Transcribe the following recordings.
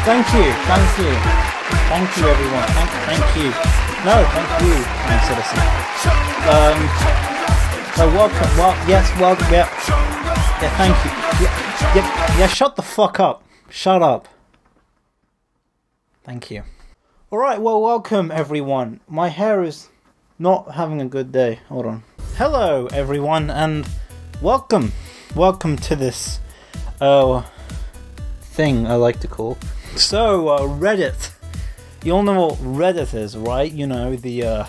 Thank you, thank you. Thank you everyone. Thank you. No, thank you, kind citizen. So welcome, welcome, yeah. Yeah, thank you. Yeah, shut the fuck up. Shut up. Thank you. Alright, well, welcome everyone. My hair is not having a good day. Hold on. Hello everyone, and welcome. Welcome to this thing I like to call. So, Reddit. You all know what Reddit is, right? You know, the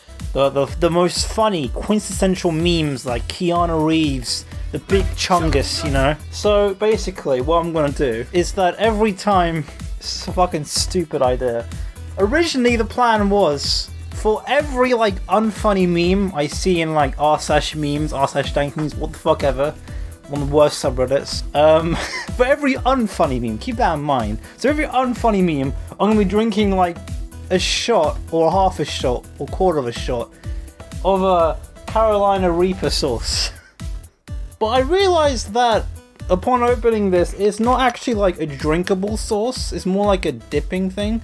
most funny, quintessential memes like Keanu Reeves, the big Chungus, you know? So, basically, what I'm gonna do is that every time... It's a fucking stupid idea. Originally, the plan was for every, like, unfunny meme I see in, like, r/memes, r/dank memes, what the fuck ever, one of the worst subreddits, for every unfunny meme, keep that in mind. So every unfunny meme, I'm gonna be drinking, like, a shot, or half a shot, or quarter of a shot, of a Carolina Reaper sauce. But I realized that, upon opening this, it's not actually, like, a drinkable sauce, it's more like a dipping thing.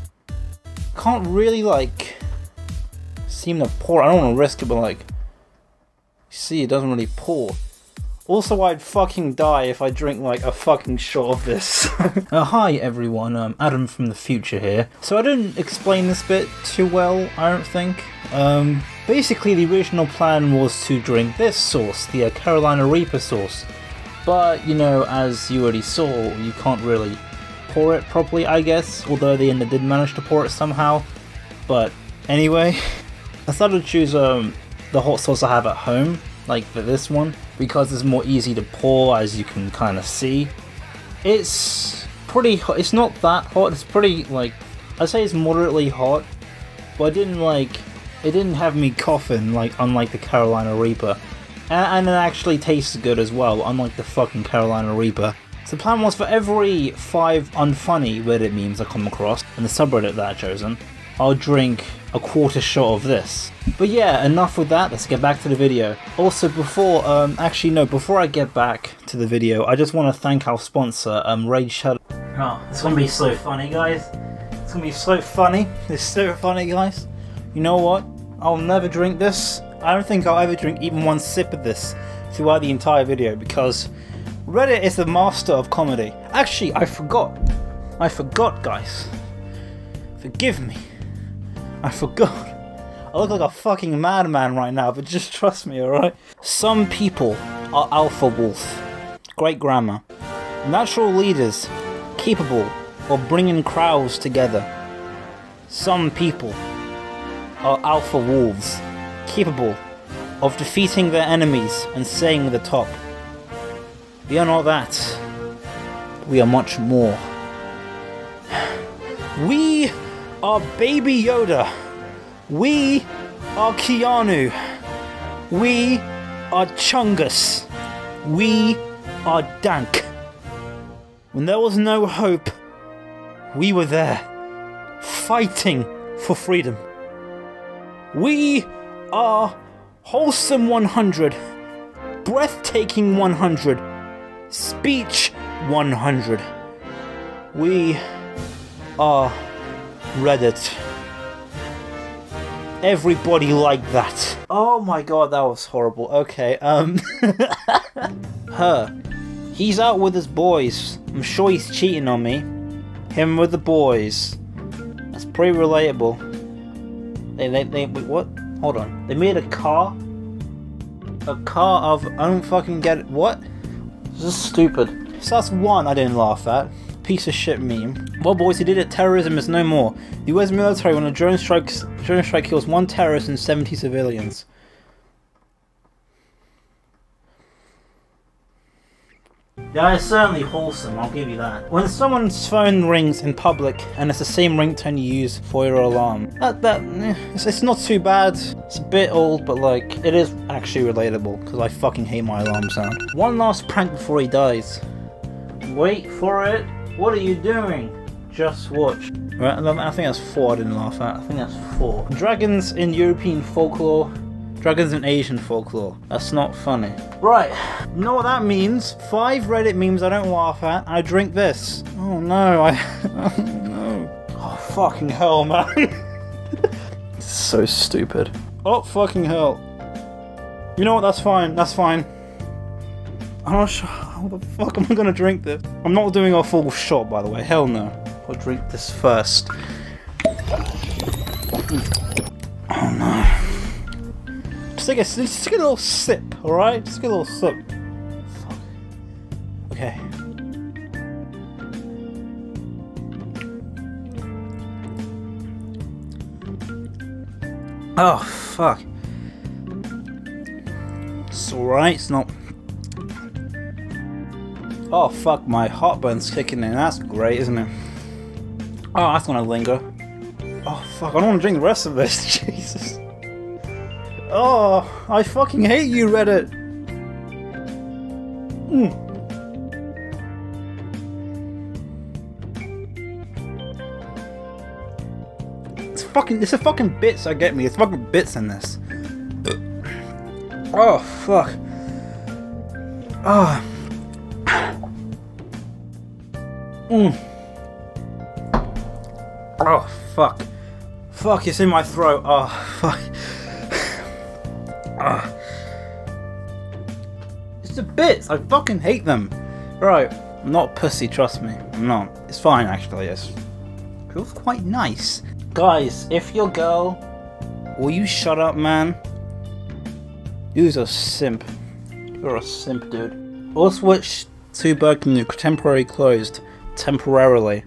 Can't really, like, seem to pour. I don't want to risk it, but, like, see, it doesn't really pour. Also, I'd fucking die if I drink, like, a fucking shot of this. Hi everyone, Adam from the future here. So I didn't explain this bit too well, I don't think. Basically the original plan was to drink this sauce, the Carolina Reaper sauce. But, you know, as you already saw, you can't really pour it properly, I guess. Although the end did manage to pour it somehow. But, anyway, I started to choose the hot sauce I have at home, like for this one, because it's more easy to pour, as you can kind of see. It's pretty hot. It's not that hot. It's pretty, like, I'd say it's moderately hot, but it didn't have me coughing, like, unlike the Carolina Reaper. And it actually tastes good as well, unlike the fucking Carolina Reaper. So the plan was for every 5 unfunny Reddit memes I come across, and the subreddit that I've chosen, I'll drink a quarter shot of this. But yeah, enough with that, let's get back to the video. Also, before I get back to the video, I just want to thank our sponsor, Raid Shadow. Oh, it's gonna be so funny, guys. It's gonna be so funny. It's so funny, guys. You know what? I'll never drink this. I don't think I'll ever drink even one sip of this throughout the entire video, because Reddit is the master of comedy. Actually, I forgot, guys. Forgive me. I forgot. I look like a fucking madman right now, but just trust me, alright? Some people are alpha wolf. Great grammar. Natural leaders, capable of bringing crowds together. Some people are alpha wolves, capable of defeating their enemies and staying the top. We are not that. We are much more. We are Baby Yoda. We are Keanu. We are Chungus. We are Dank. When there was no hope, we were there, fighting for freedom. We are Wholesome 100, Breathtaking 100, Speech 100. We are Reddit. Everybody like that. Oh my god, that was horrible. Okay, He's out with his boys. I'm sure he's cheating on me. Him with the boys. That's pretty relatable. Wait, what? Hold on. They made a car? A car of... I don't fucking get it. What? This is stupid. So that's one I didn't laugh at. Piece of shit meme. Well, boys, he did it. Terrorism is no more. The US military, when a drone strike kills 1 terrorist and 70 civilians. Yeah, it's certainly wholesome, I'll give you that. When someone's phone rings in public and it's the same ringtone you use for your alarm, it's not too bad. It's a bit old, but like, it is actually relatable, because I fucking hate my alarm sound. One last prank before he dies. Wait for it. What are you doing? Just watch. Right, I think that's 4 I didn't laugh at. I think that's 4. Dragons in European folklore Dragons in Asian folklore. That's not funny. Right, you know what that means? 5 Reddit memes I don't laugh at. I drink this. Oh no, oh no. Oh fucking hell, man. It's so stupid. Oh fucking hell. You know what, that's fine, that's fine. I'm not sure how the fuck am I gonna drink this? I'm not doing a full shot, by the way, hell no. I'll drink this first. Oh no. Just take a little sip, alright? Just get a little sip. Fuck. Okay. Oh, fuck. It's alright, it's not... Oh, fuck, my heartburn's kicking in. That's great, isn't it? Oh, that's gonna linger. Oh, fuck, I don't want to drink the rest of this. Jesus. Oh, I fucking hate you, Reddit. It's a fucking bits that get me. It's fucking bits in this. Oh, fuck. Oh. Oh, fuck. Fuck, it's in my throat. Oh, fuck. It's the bits. I fucking hate them. Right. I'm not a pussy, trust me. I'm not. It's fine, actually. It feels quite nice. Guys, if your girl... Will you shut up, man? You're a simp. You're a simp, dude. Or switch to Birkenau. Temporarily closed. Temporarily.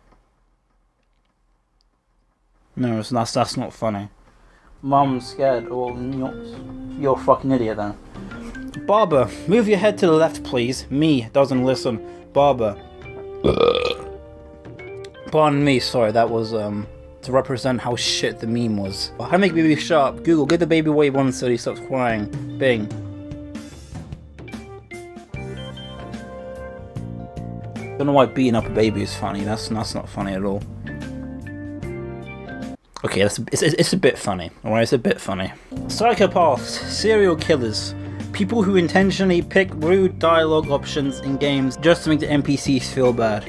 No, that's not funny. Mum's scared. Or you're a fucking idiot then. Barber, move your head to the left, please. Me doesn't listen. Barber. Pardon me, sorry, that was to represent how shit the meme was. How to make baby sharp? Google, give the baby what he wants so he stops crying. Bing. Don't know why beating up a baby is funny. That's not funny at all. Okay, it's a bit funny. Alright, it's a bit funny. Psychopaths, serial killers, people who intentionally pick rude dialogue options in games just to make the NPCs feel bad.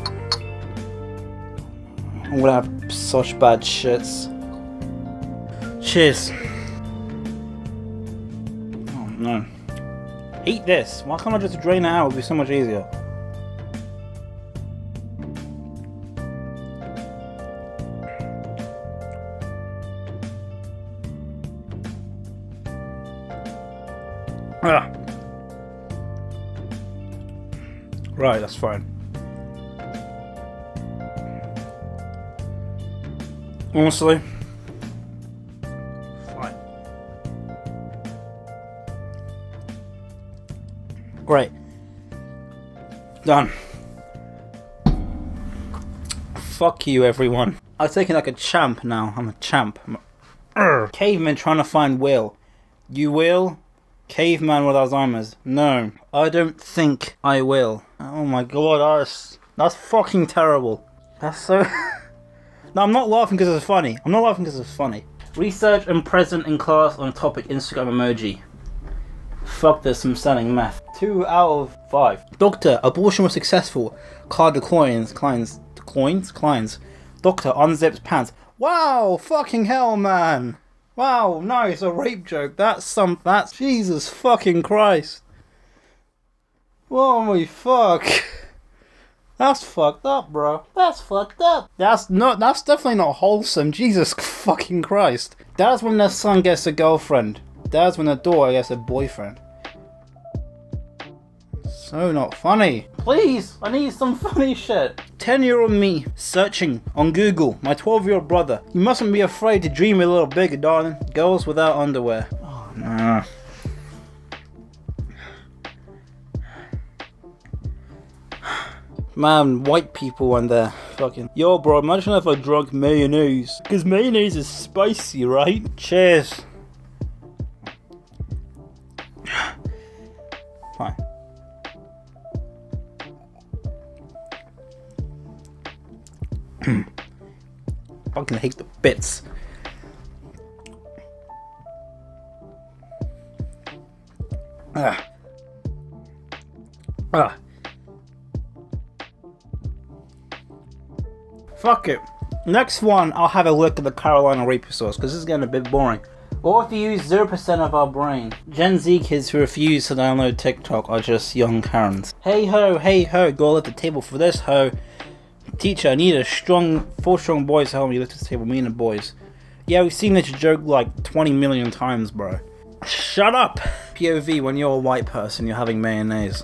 I'm gonna have such bad shits. Cheers. Oh no. Eat this. Why can't I just drain it out? It would be so much easier. Ah. Right, that's fine. Honestly, fine. Great. Done. Fuck you, everyone. I'm taking like a champ now. I'm a champ. Caveman trying to find Will. You will? Caveman with Alzheimer's. No, I don't think I will. Oh my god, that's fucking terrible. That's so... No, I'm not laughing because it's funny. I'm not laughing because it's funny. Research and present in class on topic Instagram emoji. Fuck this, I'm selling meth. 2 out of 5. Doctor, abortion was successful. Car declines. Doctor unzips pants. Wow, fucking hell, man. Wow, no, it's a rape joke. That's Jesus fucking Christ. Holy fuck. That's fucked up, bro. That's fucked up. That's definitely not wholesome. Jesus fucking Christ. That's when their son gets a girlfriend. That's when the daughter gets a boyfriend. So not funny. Please, I need some funny shit. 10-year-old me searching on Google. My 12-year-old brother. You mustn't be afraid to dream a little bigger, darling. Girls without underwear. Oh, no. Man, white people and they're fucking... Yo, bro, imagine if I drunk mayonnaise. Because mayonnaise is spicy, right? Cheers. Fine. Fucking hate the bits. Fuck it. Next one, I'll have a look at the Carolina Reaper sauce, because this is getting a bit boring. We'll have to use 0% of our brain. Gen Z kids who refuse to download TikTok are just young Karens. Hey ho, go lift the table for this ho. Teacher, I need four strong boys to help me lift this table, me and the boys. Yeah, we've seen this joke like 20 million times, bro. Shut up! POV, when you're a white person, you're having mayonnaise.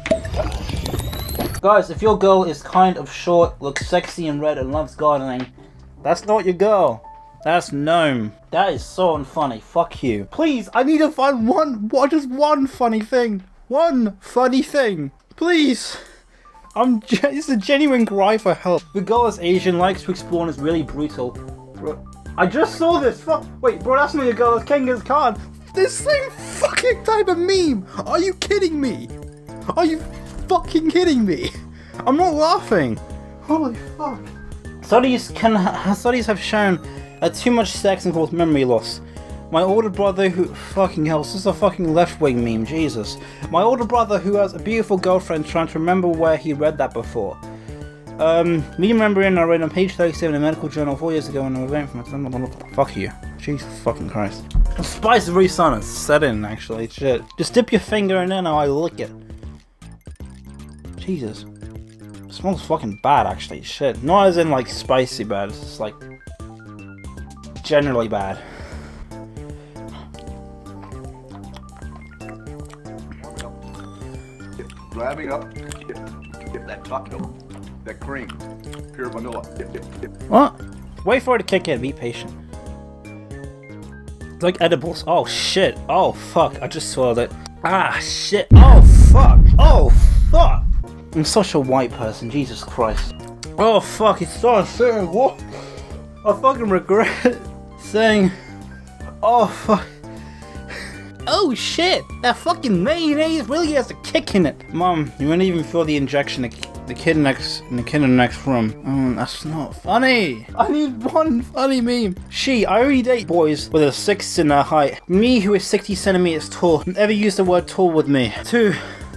Guys, if your girl is kind of short, looks sexy and red, and loves gardening, that's not your girl. That's gnome. That is so unfunny. Fuck you. Please, I need to find just one funny thing. One funny thing. Please. It's a genuine cry for help. The girl is Asian, likes to explore, and is really brutal. Bro, I just saw this. Wait, bro, that's not your girl. That's Genghis Khan. This same fucking type of meme. Are you kidding me? Are you fucking kidding me? I'm not laughing. Holy fuck. Studies have shown that too much sex can cause memory loss. My older brother who... Fucking hell, this is a fucking left-wing meme, Jesus. My older brother who has a beautiful girlfriend trying to remember where he read that before. Me remembering I read on page 37 in a medical journal 4 years ago and I went from... Fuck you. Jesus fucking Christ. The spice is really starting to set in, actually. Shit. Just dip your finger in there and I lick it. Jesus. It smells fucking bad, actually. Shit. Not as in, like, spicy bad. It's just, like... generally bad. Grabbing up, get that chocolate, that cream, pure vanilla. What? Wait for it to kick in, be patient. It's like edibles. Oh shit. Oh fuck, I just swallowed it. Ah shit. Oh fuck. Oh fuck. I'm such a white person, Jesus Christ. Oh fuck, it's so uncertain. What? I fucking regret saying, oh fuck. Oh shit, that fucking mayonnaise really has a kick in it. Mom, you wouldn't even feel the injection in the kid in the next room. That's not funny. I need one funny meme. I only date boys with a 6 in their height. Me, who is 60 centimeters tall, never use the word tall with me. Two.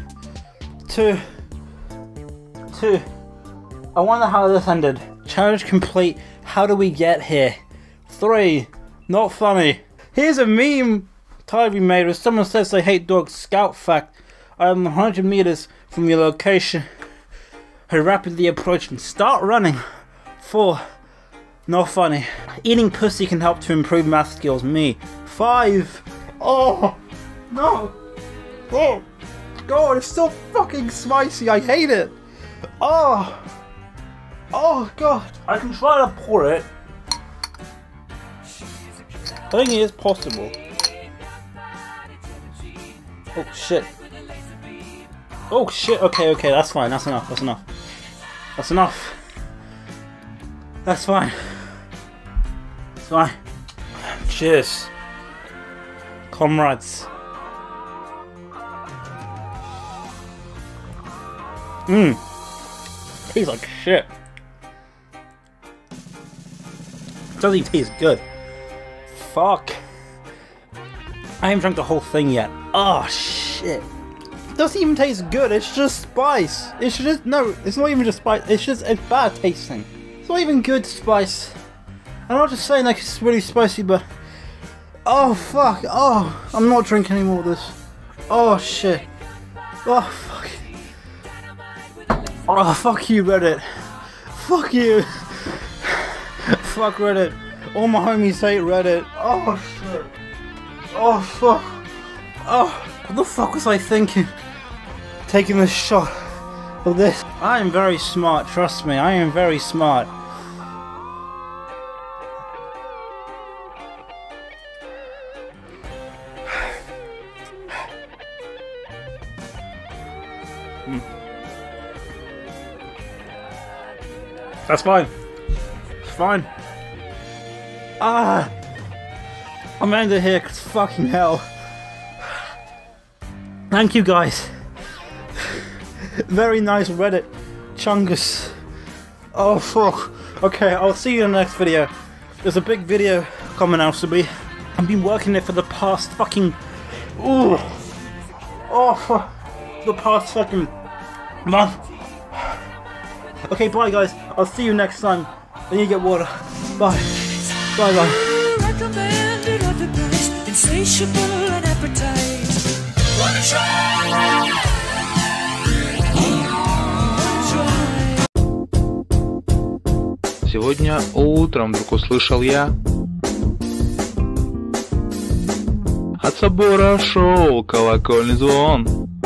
I wonder how this ended. Challenge complete. How do we get here? 3. Not funny. Here's a meme we made where someone says they hate dogs. Scout fact. I am 100 meters from your location. I rapidly approach and start running. 4. Not funny. Eating pussy can help to improve math skills. Me. 5. Oh no. Oh God, it's so fucking spicy. I hate it. Oh God. I can try to pour it. I think it is possible. Oh shit. Oh shit, okay, that's fine, that's enough. That's fine. It's fine. Cheers. Comrades. Tastes like shit. Doesn't even taste good. Fuck. I haven't drunk the whole thing yet. Oh shit. It doesn't even taste good, it's just spice. It's just, no, it's not even just spice, it's bad tasting. It's not even good spice. I'm not just saying like it's really spicy, but... Oh fuck, oh, I'm not drinking any more of this. Oh shit. Oh fuck. Oh fuck you Reddit. Fuck you. Fuck Reddit. All my homies hate Reddit. Oh shit. Oh fuck. Oh, what the fuck was I thinking? Taking this shot of this. I am very smart, trust me, I am very smart. That's fine. It's fine. I'm ending here because fucking hell. Thank you guys. Very nice Reddit. Chungus. Oh fuck. Okay, I'll see you in the next video. There's a big video coming out to me. I've been working it for the past fucking... Ooh. Oh, for the past fucking month. Okay, bye guys. I'll see you next time. I need to get water. Bye. Bye bye. Recommended at the price, insatiable and appetite. Wanna try? Сегодня утром вдруг услышал я, от собора шел колокольный звон.